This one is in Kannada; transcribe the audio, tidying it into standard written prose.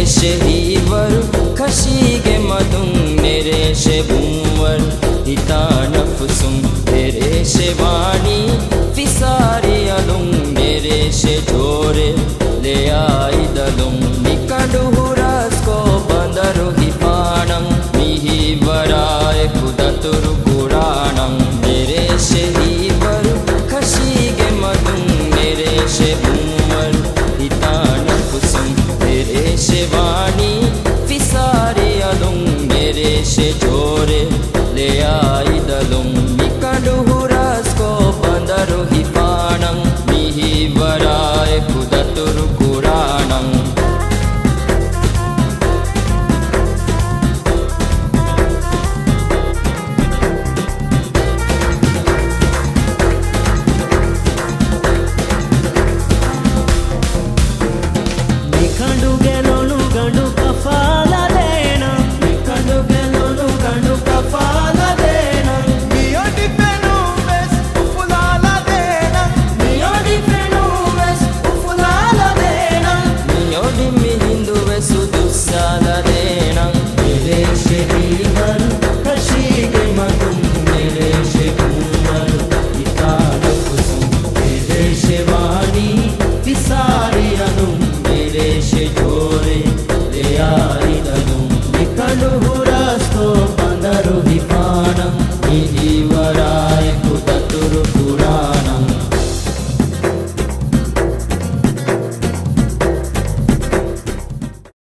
ಶೆಹಿವರು ಖಶಿಗೆ ಮದುಂ ಮೇರೆ ಶೆ ಬುಂವರ್ ಹಿತಾನಫುಸುಂ ಮೇರೆ ಶೆ ವಾಣಿ ಫಿಸಾರಿ ಅಲುಂ ಮೇರೆ ಶೆ ಜೋರೆ ले आई दलुम निकंडु हुरस को बंदरु हिपाणं मिहि वराय कुदतुरु पुराणं मेरे शहीवर खशीगे मधुं मेरे शे उमर हितान कुसुम मेरे शे वाणी फिसारे अलुं मेरे शे जोरे ले आई दलुं निकंडु हुरस को बंदरु हिपाणं मिहि वराय कुदतुरु पुराणं निखंडु गेलोनु गंडु कफा